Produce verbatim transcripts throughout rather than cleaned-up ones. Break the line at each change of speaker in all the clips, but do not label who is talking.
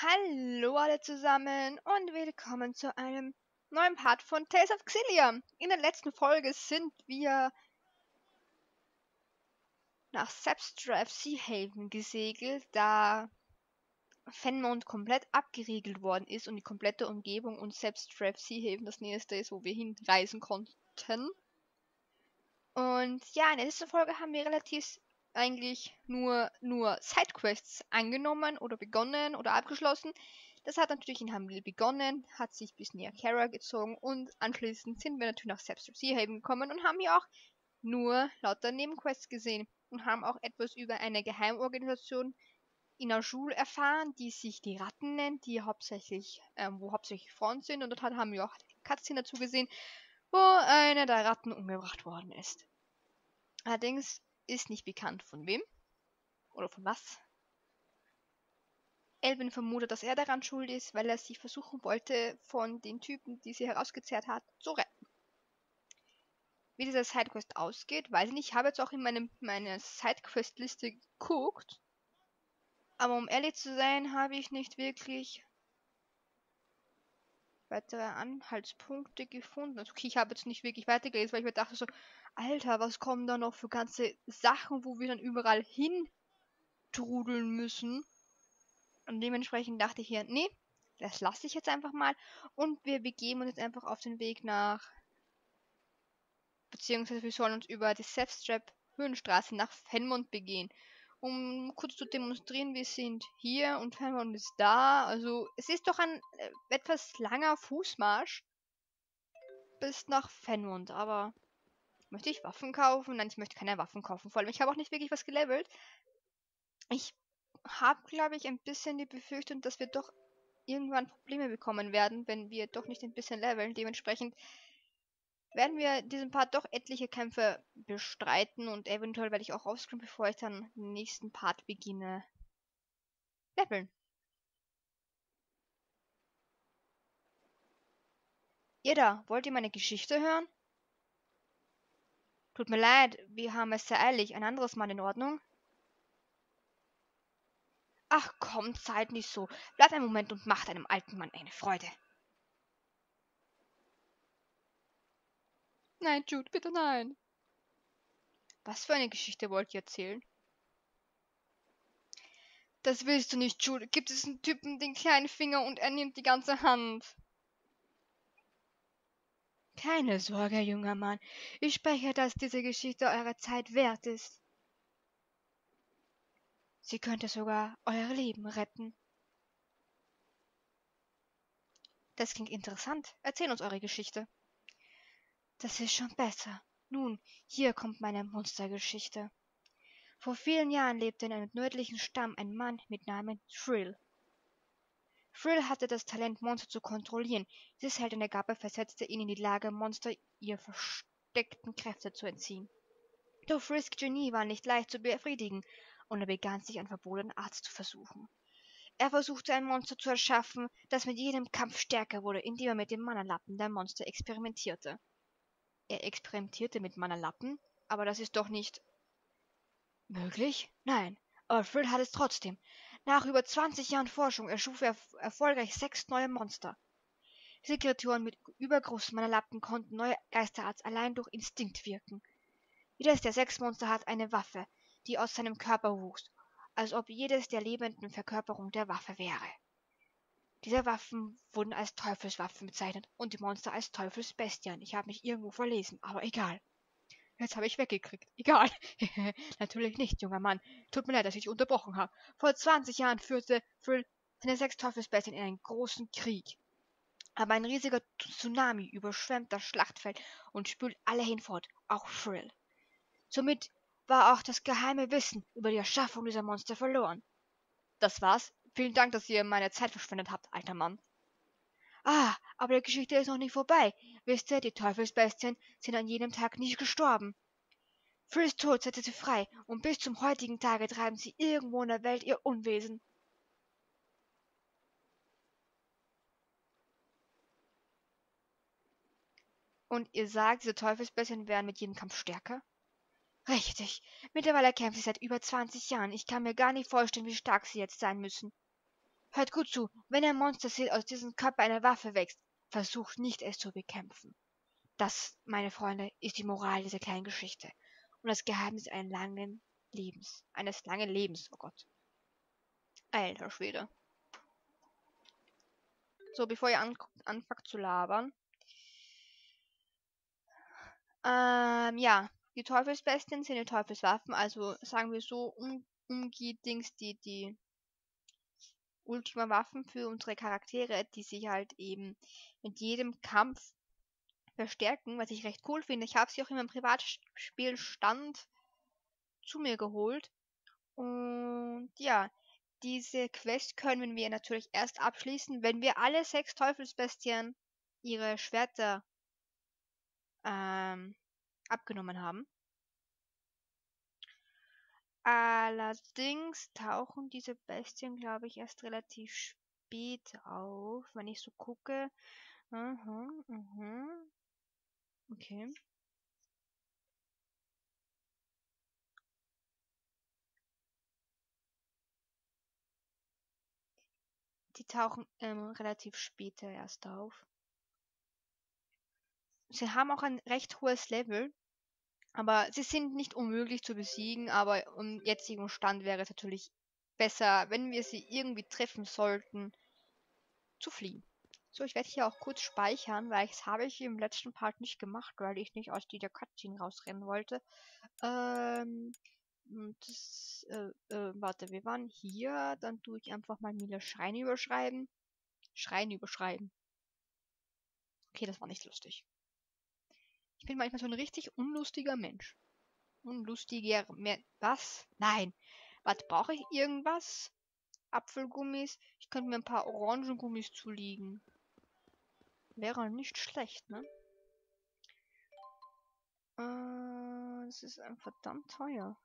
Hallo alle zusammen und willkommen zu einem neuen Part von Tales of Xillia. In der letzten Folge sind wir nach Sepstraf Seahaven gesegelt, da Fenmont komplett abgeriegelt worden ist und die komplette Umgebung und Sepstraf Seahaven das nächste ist, wo wir hinreisen konnten. Und ja, in der letzten Folge haben wir relativ eigentlich nur, nur Sidequests angenommen oder begonnen oder abgeschlossen. Das hat natürlich in Hamlil begonnen, hat sich bis näher Kara gezogen und anschließend sind wir natürlich nach Sepstraf Seahaven gekommen und haben hier auch nur lauter Nebenquests gesehen und haben auch etwas über eine Geheimorganisation in Azul erfahren, die sich die Ratten nennt, die hauptsächlich, ähm, wo hauptsächlich Frauen sind, und dort haben wir auch Cutscene dazu gesehen, wo eine der Ratten umgebracht worden ist. Allerdings ist nicht bekannt von wem oder von was. Elvin vermutet, dass er daran schuld ist, weil er sie versuchen wollte, von den Typen, die sie herausgezerrt hat, zu retten. Wie diese Sidequest ausgeht, weiß ich nicht. Ich habe jetzt auch in meinem, meiner Sidequest-Liste geguckt. Aber um ehrlich zu sein, habe ich nicht wirklich weitere Anhaltspunkte gefunden. Also okay, ich habe jetzt nicht wirklich weitergelesen, weil ich mir dachte so, Alter, was kommen da noch für ganze Sachen, wo wir dann überall hin trudeln müssen. Und dementsprechend dachte ich hier, nee, das lasse ich jetzt einfach mal. Und wir begeben uns jetzt einfach auf den Weg nach, beziehungsweise wir sollen uns über die Sepstraf Höhenstraße nach Fenmont begehen. Um kurz zu demonstrieren, wir sind hier und Fenmont ist da. Also es ist doch ein äh, etwas langer Fußmarsch bis nach Fenmont. Aber möchte ich Waffen kaufen? Nein, ich möchte keine Waffen kaufen. Vor allem, ich habe auch nicht wirklich was gelevelt. Ich habe, glaube ich, ein bisschen die Befürchtung, dass wir doch irgendwann Probleme bekommen werden, wenn wir doch nicht ein bisschen leveln. Dementsprechend werden wir diesen Part doch etliche Kämpfe bestreiten und eventuell werde ich auch offscreen, bevor ich dann den nächsten Part beginne, leveln. Ihr da, wollt ihr meine Geschichte hören? Tut mir leid, wir haben es sehr eilig. Ein anderes Mal in Ordnung? Ach komm, seid nicht so. Bleibt einen Moment und macht einem alten Mann eine Freude. Nein, Jude, bitte nein. Was für eine Geschichte wollt ihr erzählen? Das willst du nicht, Jude. Gibt es einen Typen den kleinen Finger und er nimmt die ganze Hand. Keine Sorge, junger Mann. Ich spreche, dass diese Geschichte eurer Zeit wert ist. Sie könnte sogar euer Leben retten. Das klingt interessant. Erzähl uns eure Geschichte. Das ist schon besser. Nun, hier kommt meine Monstergeschichte. Vor vielen Jahren lebte in einem nördlichen Stamm ein Mann mit Namen Thrill. Thrill hatte das Talent, Monster zu kontrollieren. Diese seltene Gabe versetzte ihn in die Lage, Monster ihr versteckten Kräfte zu entziehen. Doch Thrills Genie war nicht leicht zu befriedigen, und er begann sich einen verbotenen Arzt zu versuchen. Er versuchte ein Monster zu erschaffen, das mit jedem Kampf stärker wurde, indem er mit dem Mana-Lappen der Monster experimentierte. Er experimentierte mit Mana-Lappen, aber das ist doch nicht möglich? Nein, aber Thrill hat es trotzdem. Nach über zwanzig Jahren Forschung erschuf er erfolgreich sechs neue Monster. Diese Kreaturen mit übergroßen Mana-Lappen konnten neue Geisterarts allein durch Instinkt wirken. Jedes der sechs Monster hat eine Waffe, die aus seinem Körper wuchs, als ob jedes der lebenden Verkörperung der Waffe wäre. Diese Waffen wurden als Teufelswaffen bezeichnet und die Monster als Teufelsbestien. Ich habe mich irgendwo verlesen, aber egal. Jetzt habe ich weggekriegt. Egal. Natürlich nicht, junger Mann. Tut mir leid, dass ich dich unterbrochen habe. Vor zwanzig Jahren führte Thrill seine sechs Teufelsbestien in einen großen Krieg. Aber ein riesiger Tsunami überschwemmt das Schlachtfeld und spült alle hinfort, auch Thrill. Somit war auch das geheime Wissen über die Erschaffung dieser Monster verloren. Das war's. Vielen Dank, dass ihr meine Zeit verschwendet habt, alter Mann. Ah, aber die Geschichte ist noch nicht vorbei. Wisst ihr, die Teufelsbestien sind an jedem Tag nicht gestorben. Thrills Tod setzte sie frei, und bis zum heutigen Tage treiben sie irgendwo in der Welt ihr Unwesen. Und ihr sagt, diese Teufelsbestien werden mit jedem Kampf stärker? Richtig. Mittlerweile kämpft sie seit über zwanzig Jahren. Ich kann mir gar nicht vorstellen, wie stark sie jetzt sein müssen. Hört gut zu, wenn ein Monster se- aus diesem Körper eine Waffe wächst, versucht nicht, es zu bekämpfen. Das, meine Freunde, ist die Moral dieser kleinen Geschichte. Und das Geheimnis eines langen Lebens. Eines langen Lebens, oh Gott. Alter Schwede. So, bevor ihr an anfangt zu labern. Ähm, ja. Die Teufelsbestien sind die Teufelswaffen, also sagen wir so, um, Umgeh-Dings, die, die Ultima-Waffen für unsere Charaktere, die sich halt eben mit jedem Kampf verstärken, was ich recht cool finde. Ich habe sie auch in meinem Privatspielstand zu mir geholt. Und ja, diese Quest können wir natürlich erst abschließen, wenn wir alle sechs Teufelsbestien ihre Schwerter ähm, abgenommen haben. Allerdings tauchen diese Bestien, glaube ich, erst relativ spät auf, wenn ich so gucke. Aha, aha. Okay. Die tauchen ähm, relativ später erst auf. Sie haben auch ein recht hohes Level, aber sie sind nicht unmöglich zu besiegen, aber im jetzigen Stand wäre es natürlich besser, wenn wir sie irgendwie treffen sollten, zu fliehen. So, ich werde hier auch kurz speichern, weil das habe ich im letzten Part nicht gemacht, weil ich nicht aus dieser Cutscene rausrennen wollte. Ähm, und das, äh, äh, warte, wir waren hier, dann tue ich einfach mal Mila Schrein überschreiben. Schrein überschreiben. Okay, das war nicht lustig. Ich bin manchmal so ein richtig unlustiger Mensch. Unlustiger mehr. Was? Nein. Warte, brauche ich irgendwas? Apfelgummis? Ich könnte mir ein paar Orangengummis zulegen. Wäre nicht schlecht, ne? Äh, das ist ein verdammt teuer.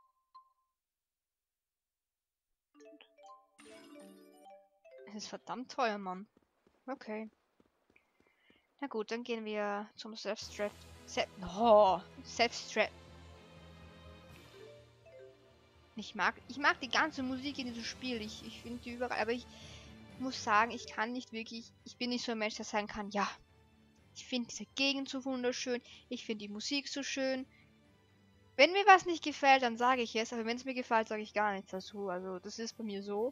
Es ist verdammt teuer, Mann. Okay. Na gut, dann gehen wir zum Self-Strap. Se oh, Self-Strap. Ich mag, ich mag die ganze Musik in diesem Spiel. Ich, ich finde die überall. Aber ich muss sagen, ich kann nicht wirklich. Ich bin nicht so ein Mensch, der sagen kann, ja, ich finde diese Gegend so wunderschön. Ich finde die Musik so schön. Wenn mir was nicht gefällt, dann sage ich es. Aber wenn es mir gefällt, sage ich gar nichts dazu. Also das ist bei mir so.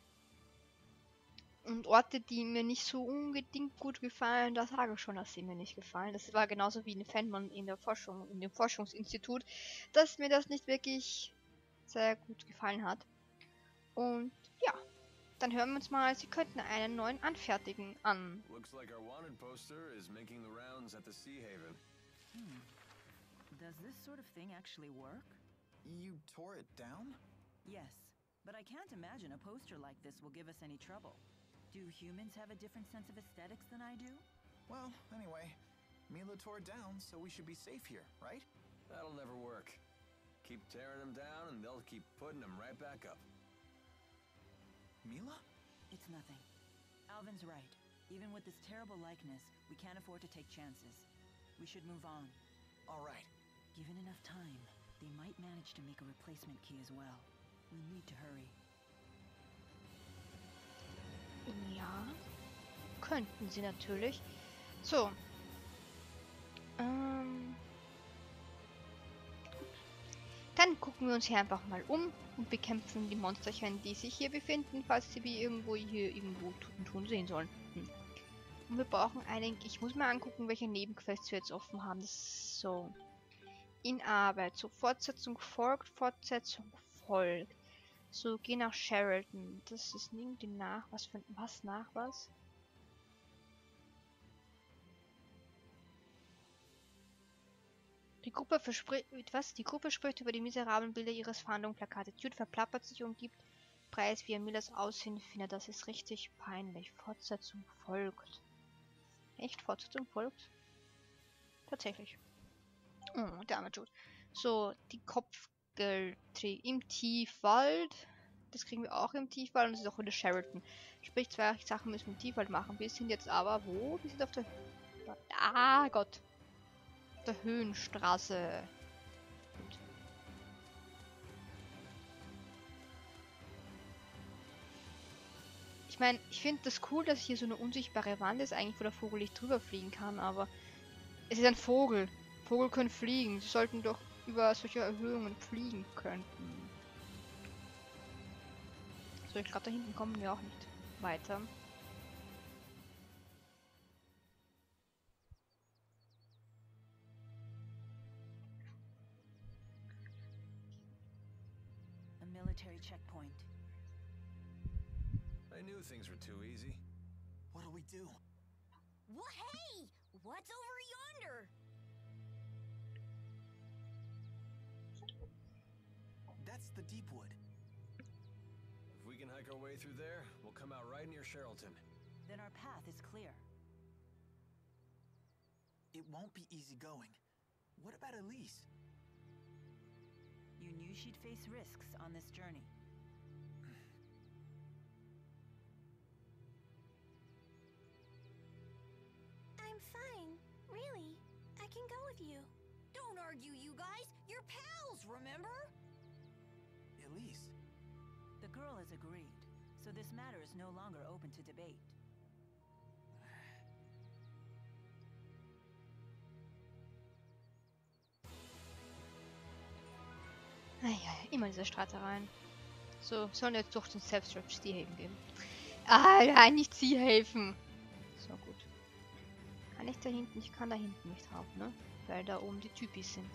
Und Orte, die mir nicht so unbedingt gut gefallen, da sage ich schon, dass sie mir nicht gefallen. Das war genauso wie ein Fanman in der Forschung, in dem Forschungsinstitut, dass mir das nicht wirklich sehr gut gefallen hat. Und ja, dann hören wir uns mal, sie könnten einen neuen anfertigen an.
Looks like our wanted poster is making the rounds at the Sea Haven.
Hmm. Does this sort of thing actually work?
You tore it down?
Yes, but I can't imagine a poster like this will give us any trouble. Do humans have a different sense of aesthetics than I do?
Well, anyway, Mila tore it down, so we should be safe here, right?
That'll never work. Keep tearing them down and they'll keep putting them right back up.
Mila?
It's nothing. Alvin's right. Even with this terrible likeness, we can't afford to take chances. We should move on.
All right.
Given enough time, they might manage to make a replacement key as well. We need to hurry.
Ja, könnten sie natürlich. So. Ähm. Dann gucken wir uns hier einfach mal um und bekämpfen die Monsterchen, die sich hier befinden, falls sie wie irgendwo hier irgendwo tun, tun sehen sollen. Hm. Und wir brauchen einen. Ich muss mal angucken, welche Nebenquests wir jetzt offen haben. Das ist so. In Arbeit. So, Fortsetzung folgt, Fortsetzung folgt. So, geh nach Sheridan. Das ist irgendwie nach. Was für was nach was? Die Gruppe verspricht. Was? Die Gruppe spricht über die miserablen Bilder ihres Fahndungsplakate. Jude verplappert sich und gibt Preis, wie er Millers Aussehen findet. Das ist richtig peinlich. Fortsetzung folgt. Echt? Fortsetzung folgt? Tatsächlich. Oh, der arme Jude. So, die Kopfgeldträger im Tiefwald. Das kriegen wir auch im Tiefwald und das ist auch in der Sheridan. Sprich, zwei Sachen müssen wir im Tiefwald machen. Wir sind jetzt aber wo? Wir sind auf der... Ah, Gott. Auf der Höhenstraße. Gut. Ich meine, ich finde das cool, dass hier so eine unsichtbare Wand ist, eigentlich, wo der Vogel nicht drüber fliegen kann, aber es ist ein Vogel. Vogel können fliegen. Sie sollten doch über solche Erhöhungen fliegen könnten. So, ich glaube, da hinten kommen wir auch nicht weiter.
A military checkpoint.
I knew things were too easy.
What do we do?
Well, hey! What's over yonder?
That's the Deepwood.
If we can hike our way through there, we'll come out right near Sherrilton.
Then our path is clear.
It won't be easy going. What about Elise?
You knew she'd face risks on this journey.
I'm fine. Really. I can go with you. Don't argue, you guys. You're pals, remember?
Elise.
The girl has agreed, so this matter is no longer open to debate.
Naja, immer diese Streitereien. So, sollen jetzt durch den Self-Stretch Sea-Haven geben. Ah, nein, nicht Sea-Haven. So, gut. Kann ich da hinten? Ich kann da hinten nicht drauf, ne? Weil da oben die Typis sind.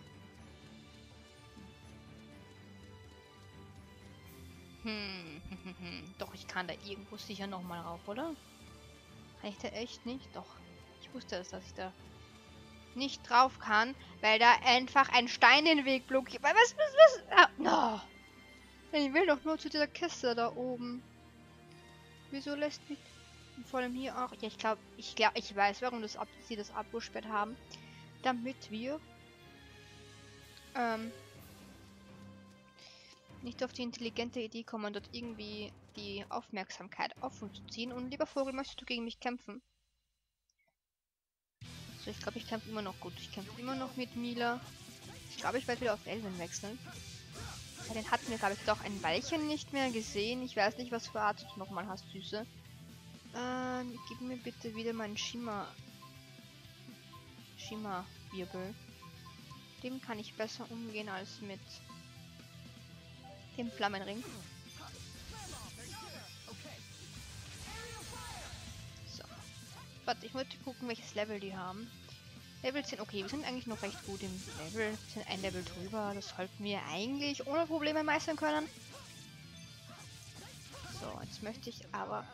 Hm, hm, hm, doch, ich kann da irgendwo sicher nochmal rauf, oder? Kann ich da echt nicht? Doch. Ich wusste es, dass ich da nicht drauf kann, weil da einfach ein Stein den Weg blockiert. Was, was, was? Ah, no. Ich will doch nur zu dieser Kiste da oben. Wieso lässt mich... Vor allem hier auch... Ja, ich glaube, ich glaube, ich weiß, warum das ab, sie das abgesperrt haben. Damit wir... Ähm... nicht auf die intelligente Idee kommen, dort irgendwie die Aufmerksamkeit auf uns zu ziehen. Und lieber Vogel, möchtest du gegen mich kämpfen? So, ich glaube, ich kämpfe immer noch gut. Ich kämpfe immer noch mit Mila. Ich glaube, ich werde wieder auf Elvin wechseln. Ja, den hatten wir, glaube ich, doch ein Weilchen nicht mehr gesehen. Ich weiß nicht, was für Art du nochmal hast, Süße. Ähm, gib mir bitte wieder meinen Schimmer... Schimmer-Wirbel. Dem kann ich besser umgehen als mit dem Flammenring. So. Warte, ich wollte gucken, welches Level die haben. Level zehn, okay, wir sind eigentlich noch recht gut im Level. Wir sind ein Level drüber. Das sollten wir eigentlich ohne Probleme meistern können. So, jetzt möchte ich aber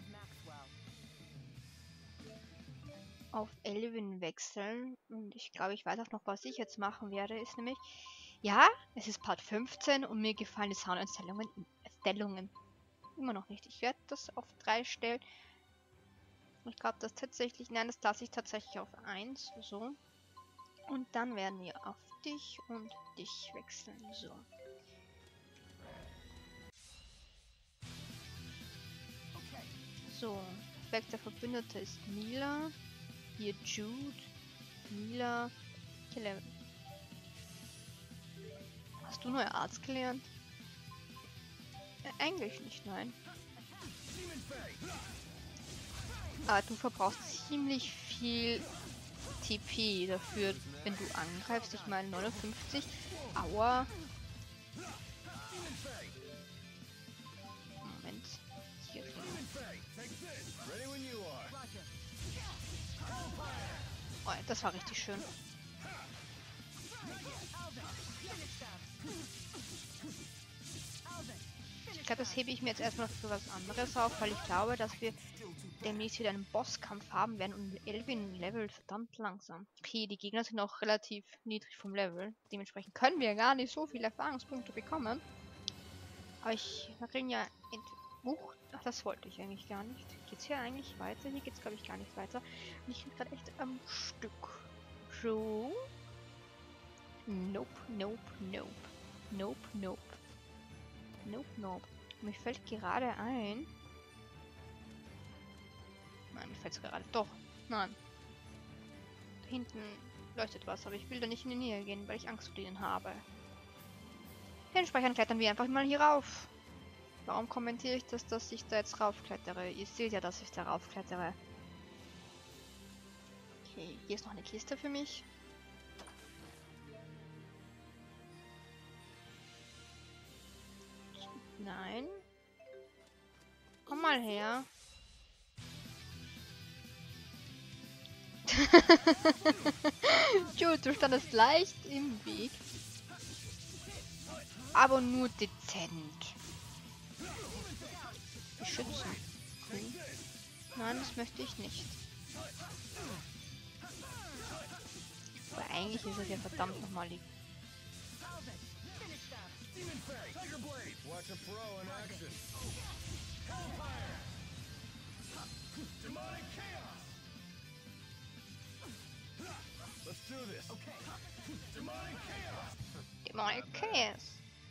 auf Elvin wechseln. Und ich glaube, ich weiß auch noch, was ich jetzt machen werde. Ist nämlich, ja, es ist Part fünfzehn und mir gefallen die Soundeinstellungen Stellungen immer noch nicht. Ich werde das auf drei stellen. Ich glaube, das tatsächlich, nein, das lasse ich tatsächlich auf eins. So. Und dann werden wir auf dich und dich wechseln. So. So. Weg der Verbündete ist Mila. Hier Jude. Mila. Killer. Hast du neue Arts gelernt? Äh, eigentlich nicht, nein. Aber du verbrauchst ziemlich viel T P dafür, wenn du angreifst. Ich meine neunundfünfzig. Aua. Moment. Hier drin. Oh, das war richtig schön. Ich glaube, das hebe ich mir jetzt erstmal für was anderes auf, weil ich glaube, dass wir demnächst wieder einen Bosskampf haben werden und Elvin levelt verdammt langsam. Okay, die Gegner sind auch relativ niedrig vom Level. Dementsprechend können wir gar nicht so viele Erfahrungspunkte bekommen. Aber ich, wir kriegen ja... Huch, ach, das wollte ich eigentlich gar nicht. Geht's hier eigentlich weiter? Hier geht's, glaube ich, gar nicht weiter. Und ich bin gerade echt am Stück. So. Nope, nope, nope. Nope, nope. Nope, nope. Mir fällt gerade ein... Nein, mir fällt es gerade... Doch, nein. Da hinten leuchtet was, aber ich will da nicht in die Nähe gehen, weil ich Angst vor denen habe. Dementsprechend klettern wir einfach mal hier rauf. Warum kommentiere ich das, dass ich da jetzt raufklettere? Ihr seht ja, dass ich da raufklettere. Okay, hier ist noch eine Kiste für mich. Nein. Komm mal her. Jude, du standest leicht im Weg. Aber nur dezent. Beschützen. Okay. Nein, das möchte ich nicht. Aber eigentlich ist es ja verdammt nochmal lieb.
Watch a pro in action. Demonic chaos. Let's do this. Okay. Demonic chaos.
Demonic Chaos.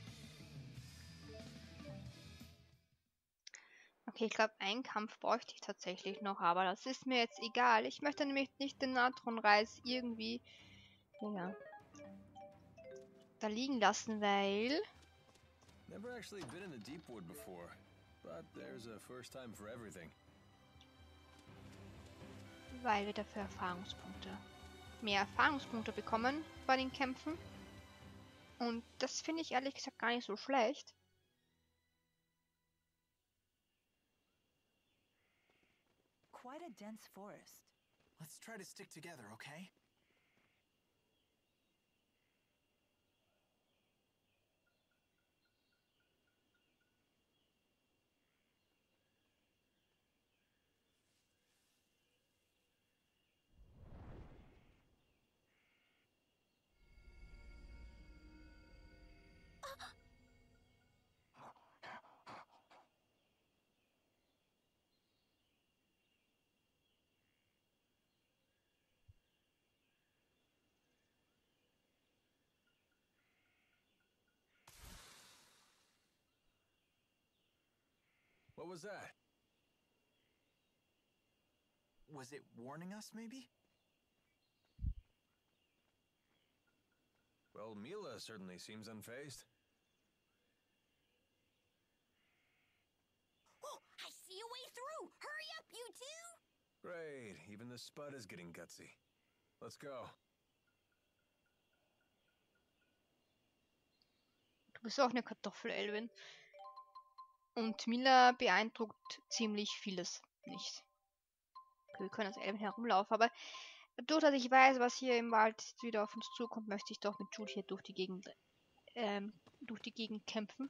Okay, ich glaube, einen Kampf bräuchte ich tatsächlich noch, aber das ist mir jetzt egal. Ich möchte nämlich nicht den Natronreis irgendwie ja, da liegen lassen, weil
Never actually been in the Deepwood before, but there's a first time for everything.
weil wir dafür Erfahrungspunkte mehr Erfahrungspunkte bekommen bei den Kämpfen. Und das finde ich ehrlich gesagt gar nicht so schlecht.
Quite a dense forest.
Let's try to stick together, okay?
What was that?
Was it warning us, maybe?
Well, Mila certainly seems unfazed.
Oh, I see a way through! Hurry up, you two!
Great, even the Spud is getting gutsy. Let's go.
Du bist auch eine Kartoffel, Elvin. Und Mila beeindruckt ziemlich vieles nicht. Okay, wir können als Elvin herumlaufen, aber dadurch, dass ich weiß, was hier im Wald wieder auf uns zukommt, möchte ich doch mit Jude hier durch die Gegend, ähm, durch die Gegend kämpfen.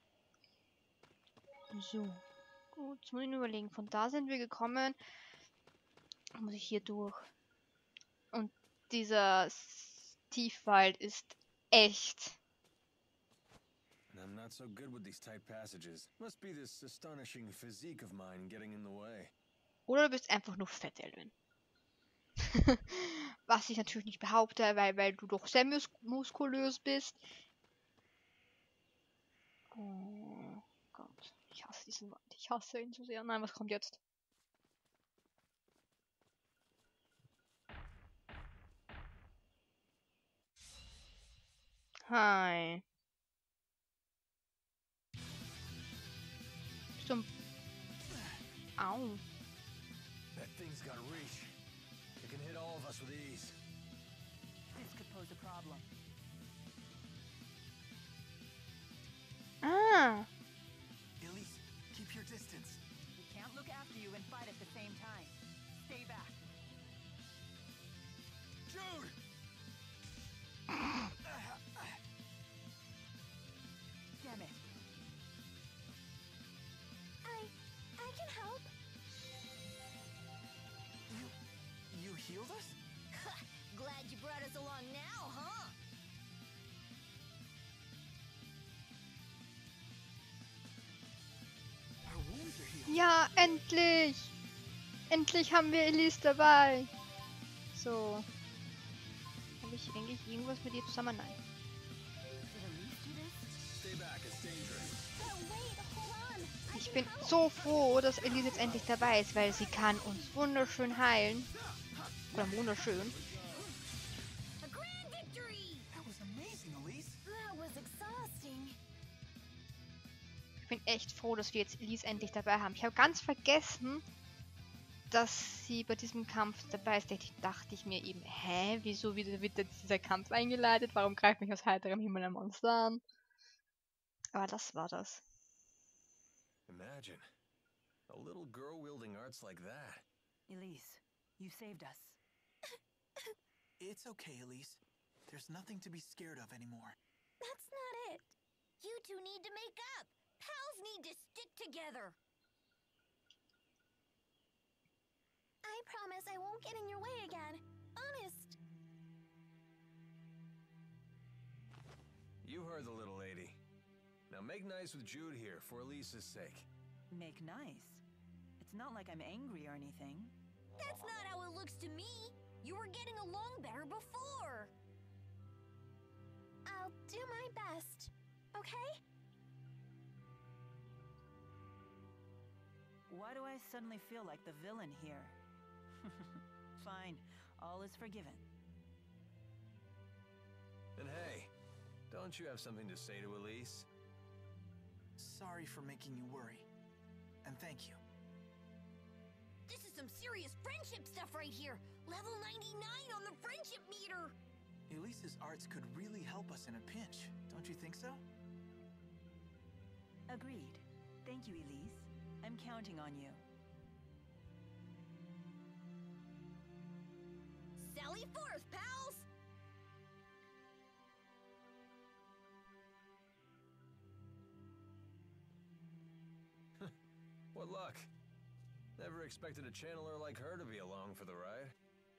So. Gut, jetzt muss ich nur überlegen. Von da sind wir gekommen. Muss ich hier durch. Und dieser Tiefwald ist echt.
And I'm not so good with these tight passages. Must be this astonishing physique of mine getting in the way.
Oder du bist einfach nur fett, Elvin. Was ich natürlich nicht behaupte, weil, weil du doch sehr mus muskulös bist. Oh Gott. Ich hasse diesen Wald. Ich hasse ihn so sehr. Nein, was kommt jetzt? Hi. Bist du ein... Au.
That thing's got reach. It can hit all of us with ease.
This could pose a problem.
Ah.
Elise, keep your distance.
We can't look after you and fight at the same time. Stay back.
Jude!
Damn it.
I... I can help.
You... you healed us?
Glad you brought us along now, huh?
Our wounds are healed.
Ja, endlich! Endlich haben wir Elise dabei. So. Habe ich eigentlich irgendwas mit ihr zusammen? Nein.
Did Elise do this?
Stay back, it's dangerous.
Oh, wait, hold on. I
Ich
can
bin
help.
so froh, dass Elise jetzt endlich dabei ist, weil sie kann uns wunderschön heilen. Oder wunderschön.
A grand victory!
That was amazing, Elise.
That was exhausting.
bin echt froh, dass wir jetzt Elise endlich dabei haben. Ich habe ganz vergessen, dass sie bei diesem Kampf dabei ist. Da dachte ich mir eben, hä, wieso wird jetzt dieser Kampf eingeleitet? Warum greift mich aus heiterem Himmel ein Monster an? Aber das war das.
Imagine. A little girl wielding arts like that.
Elise, you saved us.
It's okay, Elise. There's nothing to be scared of anymore.
That's not it. You two need to make up. Pals need to stick together. I promise I won't get in your way again. Honest.
You heard the little lady. Now make nice with Jude here for Elise's sake.
Make nice. It's not like I'm angry or anything.
That's not how it looks to me. You were getting along better before. I'll do my best, okay?
Why do I suddenly feel like the villain here? Fine, all is forgiven.
And hey, don't you have something to say to Elise?
Sorry for making you worry. And thank you.
This is some serious friendship stuff right here. Level ninety-nine on the friendship meter.
Elise's arts could really help us in a pinch, don't you think so?
Agreed. Thank you, Elise. I'm counting on you.
Sally forth, pals!
What luck. Never expected a channeler like her to be along for the ride.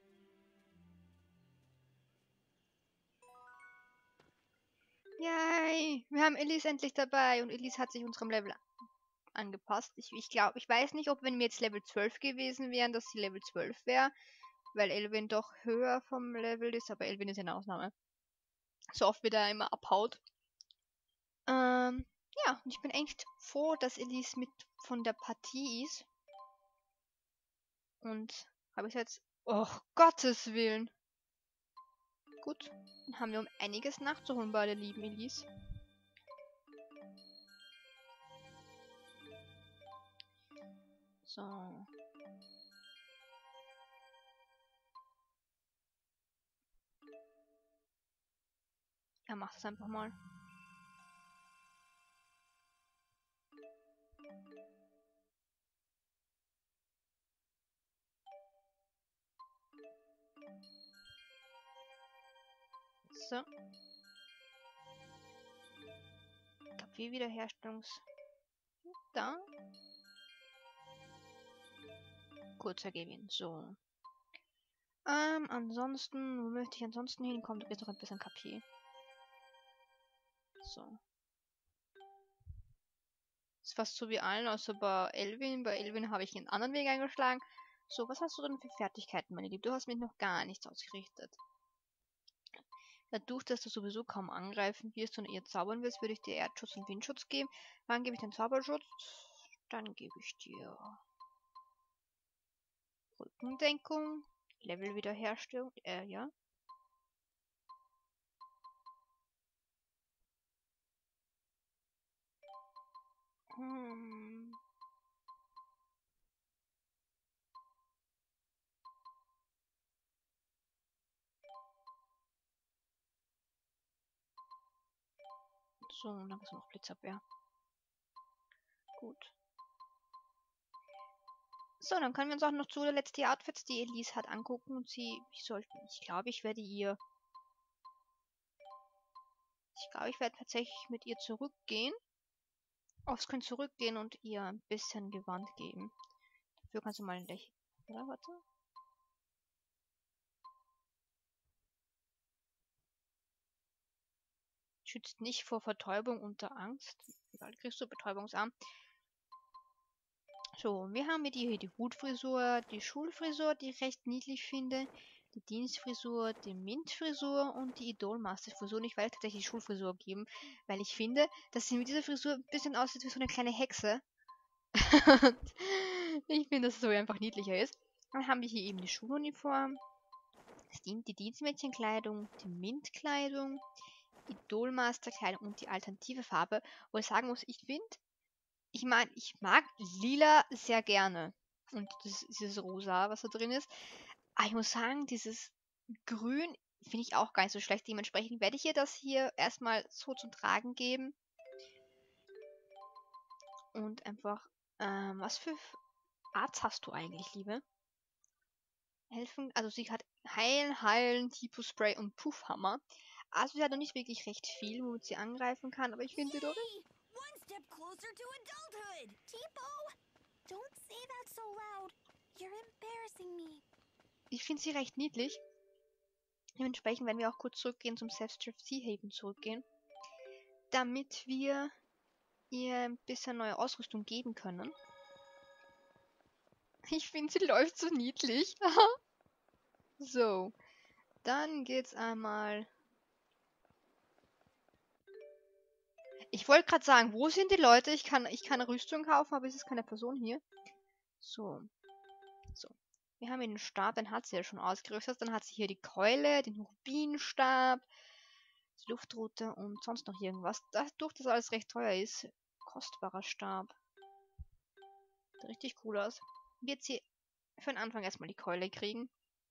Yay! Wir haben Elise endlich dabei und Elise hat sich unserem Level angepasst. Ich, ich glaube, ich weiß nicht, ob wenn wir jetzt Level zwölf gewesen wären, dass sie Level zwölf wäre, weil Elvin doch höher vom Level ist, aber Elvin ist eine Ausnahme. So oft wie der immer abhaut. Ähm, ja, und ich bin echt froh, dass Elise mit von der Partie ist. Und habe ich jetzt... Oh, Gottes Willen! Gut, dann haben wir um einiges nachzuholen bei der lieben Elise. So. Er macht es einfach mal. So. Kaffee-Wiederherstellungs... Da. Kurzer Gewinn. So. Ähm, ansonsten, wo möchte ich ansonsten hinkommen? Du bist noch ein bisschen Kaffee. So. Ist fast so wie allen, außer bei Elvin. Bei Elvin habe ich einen anderen Weg eingeschlagen. So, was hast du denn für Fertigkeiten, meine Liebe? Du hast mich noch gar nichts ausgerichtet. Dadurch, dass du sowieso kaum angreifen wirst und eher zaubern wirst, würde ich dir Erdschutz und Windschutz geben. Wann gebe ich den Zauberschutz? Dann gebe ich dir Rückendeckung, Levelwiederherstellung, äh, ja. Hm. So, und dann ist noch Blitzabwehr. Gut. So, dann können wir uns auch noch zuletzt die Outfits, die Elise hat, angucken und sie, ich sollte, ich glaube, ich werde ihr, ich glaube, ich werde tatsächlich mit ihr zurückgehen, aufs Screen zurückgehen und ihr ein bisschen Gewand geben. Dafür kannst du mal ein Lächeln, oder, warte. Schützt nicht vor Vertäubung unter Angst. Egal, kriegst du Betäubungsarm. So, wir haben mit ihr hier die Hutfrisur, die Schulfrisur, die ich recht niedlich finde, die Dienstfrisur, die Mintfrisur und die Idolmaster-Frisur. Und ich werde tatsächlich die Schulfrisur geben, weil ich finde, dass sie mit dieser Frisur ein bisschen aussieht wie so eine kleine Hexe. Ich finde, dass es so einfach niedlicher ist. Dann haben wir hier eben die Schuluniform, die Dienstmädchenkleidung, die Mintkleidung, Idolmaster-Kleidung und die alternative Farbe. Wo ich sagen muss, ich finde, Ich meine, ich mag lila sehr gerne. Und das, dieses rosa, was da drin ist. Aber ich muss sagen, dieses grün finde ich auch gar nicht so schlecht. Dementsprechend werde ich ihr das hier erstmal so zum Tragen geben. Und einfach, ähm, was für Arts hast du eigentlich, Liebe? Helfen, also sie hat Heilen, Heilen, Tipo-Spray und Puffhammer. Also sie hat noch nicht wirklich recht viel, womit sie angreifen kann, aber ich finde sie doch...
Yay! One step closer to adulthood! Tipo! Don't say that so loud. You're embarrassing me.
Ich finde sie recht niedlich. Dementsprechend werden wir auch kurz zurückgehen zum Self-Drift Sea Haven zurückgehen. Damit wir ihr ein bisschen neue Ausrüstung geben können. Ich finde, sie läuft so niedlich. So. Dann geht's einmal... Ich wollte gerade sagen, wo sind die Leute? Ich kann, ich kann Rüstung kaufen, aber es ist keine Person hier. So. So. Wir haben hier den Stab, den hat sie ja schon ausgerüstet. Dann hat sie hier die Keule, den Rubinstab, die Luftrute und sonst noch irgendwas. Dadurch, dass alles recht teuer ist, kostbarer Stab. Sieht richtig cool aus. Wird sie für den Anfang erstmal die Keule kriegen.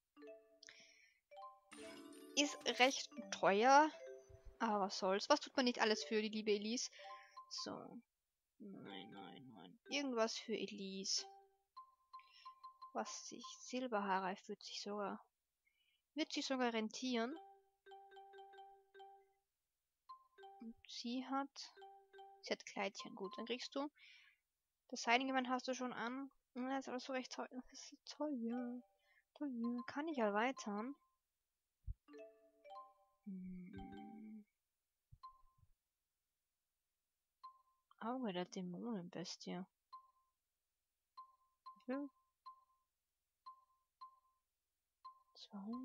Ist recht teuer. Aber was soll's. Was tut man nicht alles für die liebe Elise? So. Nein, nein, nein. Irgendwas für Elise. Was sich Silberhaarreif wird sich sogar. Wird sich sogar rentieren. Und sie hat. Sie hat Kleidchen. Gut, dann kriegst du. Das Seidengewand hast du schon an. Das ist alles so recht teuer. Das ist so teuer. Teuer. Kann ich erweitern? Hm. Auge der Dämonenbestie. Ja. Zwei.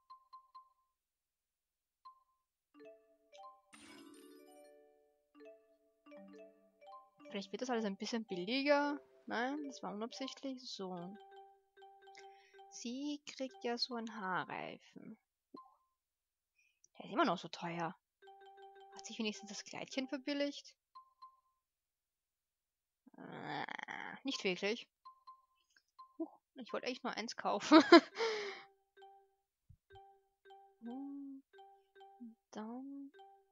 Vielleicht wird das alles ein bisschen billiger. Nein, das war unabsichtlich. So. Sie kriegt ja so einen Haarreifen. Der ist immer noch so teuer. Hat sich wenigstens das Kleidchen verbilligt? Äh, nicht wirklich. Huch, ich wollte eigentlich nur eins kaufen. Und dann...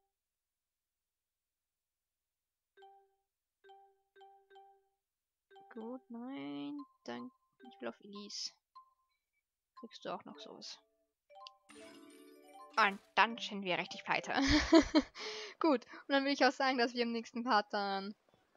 Gut, nein. Dann... Ich will auf Elise. Kriegst du auch noch sowas. Und dann sind wir richtig pleite. Gut, und dann will ich auch sagen, dass wir im nächsten Part dann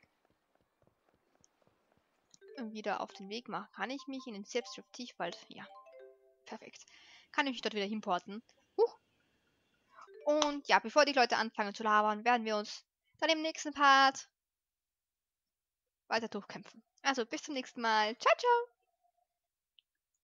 wieder auf den Weg machen. Kann ich mich in den Self-Drift Tiefwald? Ja, perfekt. Kann ich mich dort wieder hinporten. Huch. Und ja, bevor die Leute anfangen zu labern, werden wir uns dann im nächsten Part weiter durchkämpfen. Also bis zum nächsten Mal. Ciao, ciao!